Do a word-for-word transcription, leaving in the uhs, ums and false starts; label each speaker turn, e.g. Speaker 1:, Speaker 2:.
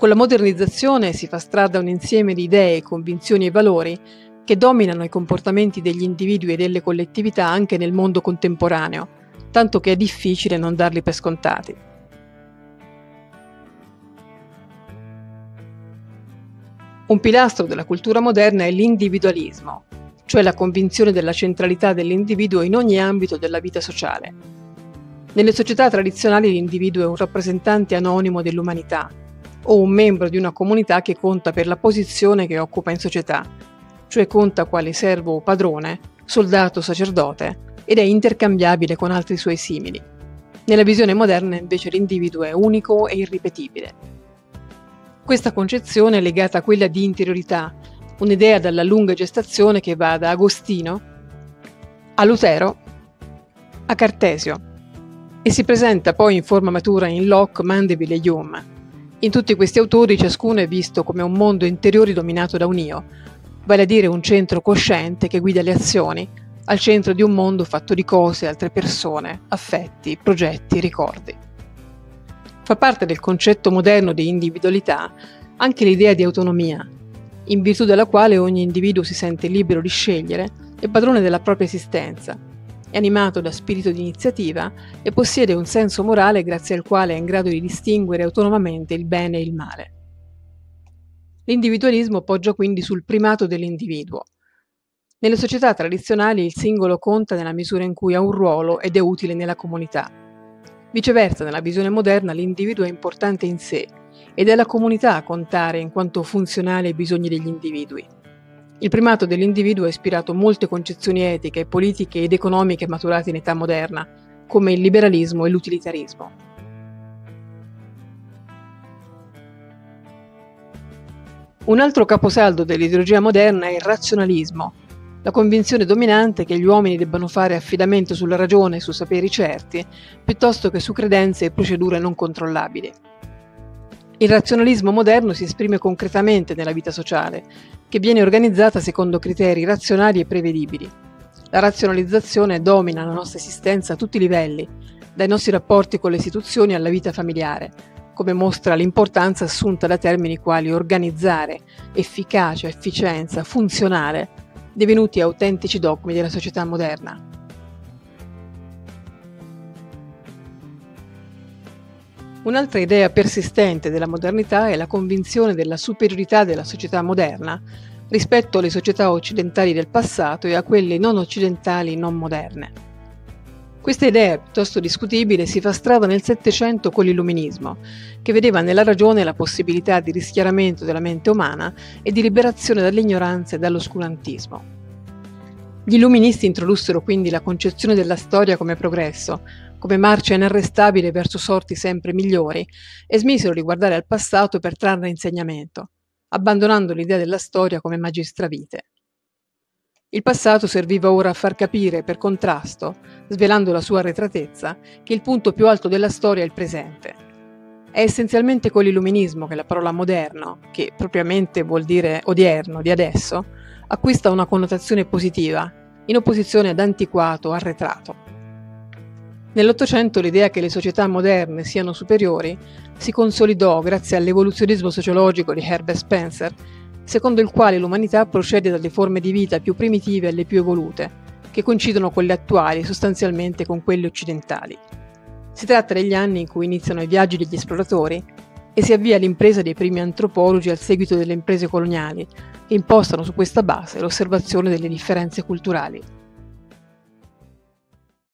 Speaker 1: Con la modernizzazione si fa strada un insieme di idee, convinzioni e valori che dominano i comportamenti degli individui e delle collettività anche nel mondo contemporaneo, tanto che è difficile non darli per scontati. Un pilastro della cultura moderna è l'individualismo, cioè la convinzione della centralità dell'individuo in ogni ambito della vita sociale. Nelle società tradizionali l'individuo è un rappresentante anonimo dell'umanità o un membro di una comunità che conta per la posizione che occupa in società, cioè conta quale servo o padrone, soldato o sacerdote, ed è intercambiabile con altri suoi simili. Nella visione moderna invece l'individuo è unico e irripetibile. Questa concezione è legata a quella di interiorità, un'idea dalla lunga gestazione che va da Agostino a Lutero a Cartesio e si presenta poi in forma matura in Locke, Mandeville e Hume. In tutti questi autori ciascuno è visto come un mondo interiore dominato da un io, vale a dire un centro cosciente che guida le azioni, al centro di un mondo fatto di cose, altre persone, affetti, progetti, ricordi. Fa parte del concetto moderno di individualità anche l'idea di autonomia, in virtù della quale ogni individuo si sente libero di scegliere e padrone della propria esistenza, è animato da spirito di iniziativa e possiede un senso morale grazie al quale è in grado di distinguere autonomamente il bene e il male. L'individualismo poggia quindi sul primato dell'individuo. Nelle società tradizionali il singolo conta nella misura in cui ha un ruolo ed è utile nella comunità. Viceversa, nella visione moderna l'individuo è importante in sé ed è la comunità a contare in quanto funzionale ai bisogni degli individui. Il primato dell'individuo ha ispirato molte concezioni etiche, politiche ed economiche maturate in età moderna, come il liberalismo e l'utilitarismo. Un altro caposaldo dell'ideologia moderna è il razionalismo, la convinzione dominante che gli uomini debbano fare affidamento sulla ragione e su saperi certi, piuttosto che su credenze e procedure non controllabili. Il razionalismo moderno si esprime concretamente nella vita sociale, che viene organizzata secondo criteri razionali e prevedibili. La razionalizzazione domina la nostra esistenza a tutti i livelli, dai nostri rapporti con le istituzioni alla vita familiare, come mostra l'importanza assunta da termini quali organizzare, efficacia, efficienza, funzionale, divenuti autentici dogmi della società moderna. Un'altra idea persistente della modernità è la convinzione della superiorità della società moderna rispetto alle società occidentali del passato e a quelle non occidentali non moderne. Questa idea, piuttosto discutibile, si fa strada nel Settecento con l'Illuminismo, che vedeva nella ragione la possibilità di rischiaramento della mente umana e di liberazione dall'ignoranza e dall'oscurantismo. Gli illuministi introdussero quindi la concezione della storia come progresso, come marcia inarrestabile verso sorti sempre migliori, e smisero di guardare al passato per trarne insegnamento, abbandonando l'idea della storia come magistravite. Il passato serviva ora a far capire, per contrasto, svelando la sua arretratezza, che il punto più alto della storia è il presente. È essenzialmente con l'illuminismo che la parola moderno, che propriamente vuol dire odierno, di adesso, acquista una connotazione positiva, in opposizione ad antiquato, arretrato. Nell'Ottocento l'idea che le società moderne siano superiori si consolidò grazie all'evoluzionismo sociologico di Herbert Spencer, secondo il quale l'umanità procede dalle forme di vita più primitive alle più evolute, che coincidono con le attuali e sostanzialmente con quelle occidentali. Si tratta degli anni in cui iniziano i viaggi degli esploratori e si avvia l'impresa dei primi antropologi al seguito delle imprese coloniali, che impostano su questa base l'osservazione delle differenze culturali.